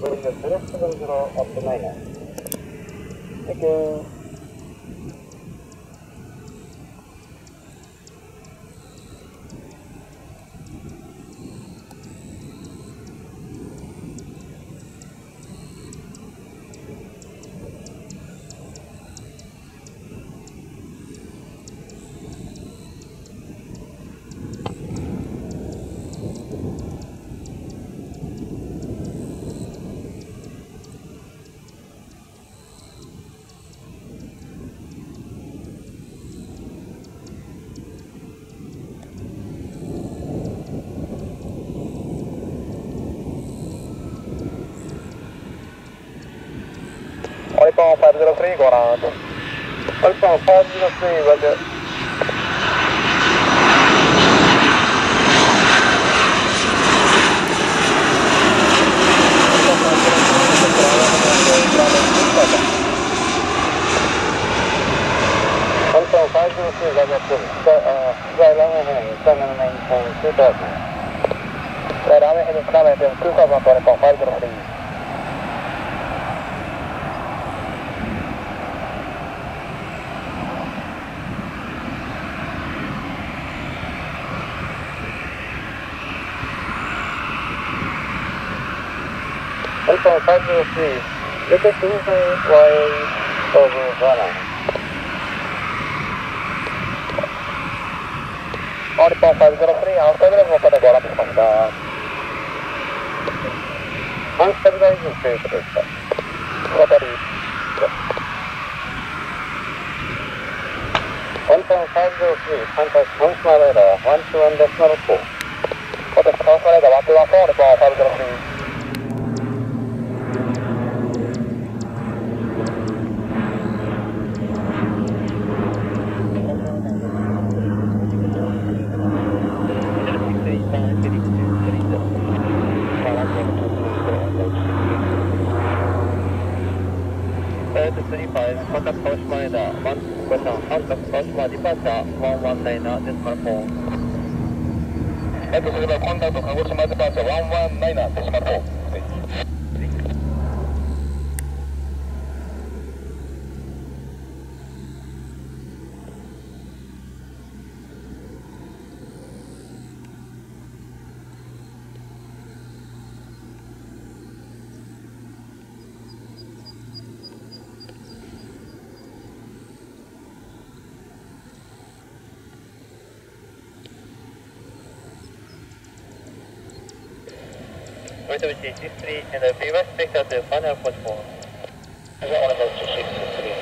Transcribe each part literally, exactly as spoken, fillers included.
There is a direct seven zero up to nine. Thank you. Alpha five zero three, go around. Alpha five zero three, roger. Alpha five zero three, roger. Uh, right runway heading seven maintain two thousand. Right runway heading seven maintain two thousand for Alpha five zero three. Alpha five zero three, request to Y over runway. Alpha five zero three, unstabilize padaご覧しました。Unstabilize ということでした。渡り。Alpha five zero three, contact Transma radar one two one decimal four. Contact Transma radar one two one four, Alpha five zero three. Contact Transma radar one question, contact Transma departure one one nine decimal four. Contact Kagoshima departure one one nine decimal four. Mitsubishi G three and B one vector to final approach four. On about to six three.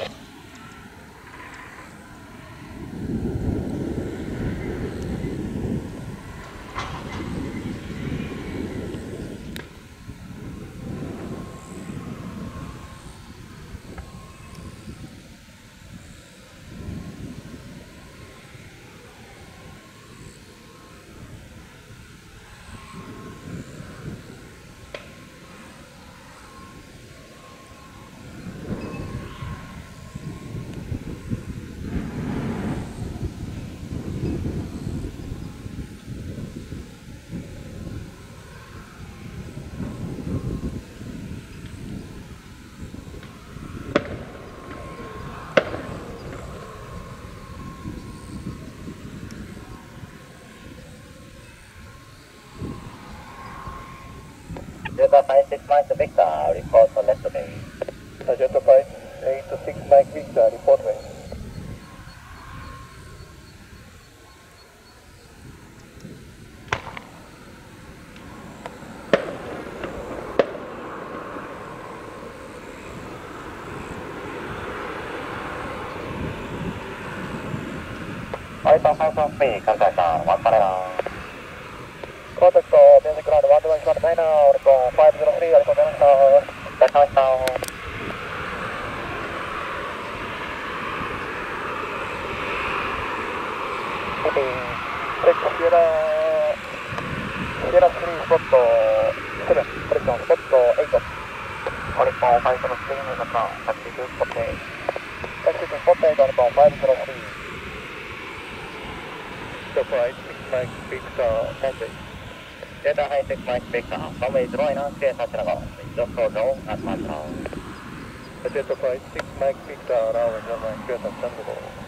Delta five six Mike Victor, report for left domain. Delta five eight six Mike Victor, report range. Alpha five one three, contact one final. Contact basic ground one two one one nine, Alpha five zero three, Alpha Delta, Delta. Sierra, Sierra three, spot seven, correction, spot eight. Alpha five zero three, Alpha taxi to spot eight. Taxi to spot eight, Alpha five zero three. Delta eight six Mike Victor, Monday. Delta High six Mike Victor, runway zero nine, clear touch and go. Just so low, at one now. Delta Flight six Mike Victor, runway zero nine, clear touch and go.